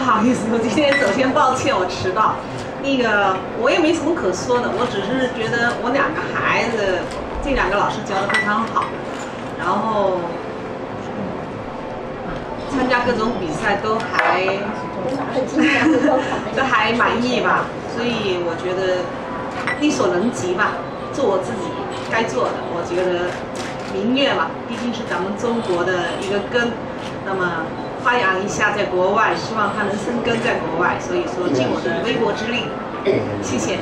好意思，我今天首先抱歉我迟到。那个我也没什么可说的，我只是觉得我两个孩子，这两个老师教的非常好，然后参加各种比赛都还满意吧，所以我觉得力所能及吧，做我自己该做的。我觉得民乐嘛，毕竟是咱们中国的一个根，那么发扬一下在国外，希望它能生根在国外，所以说尽我的微薄之力，谢谢。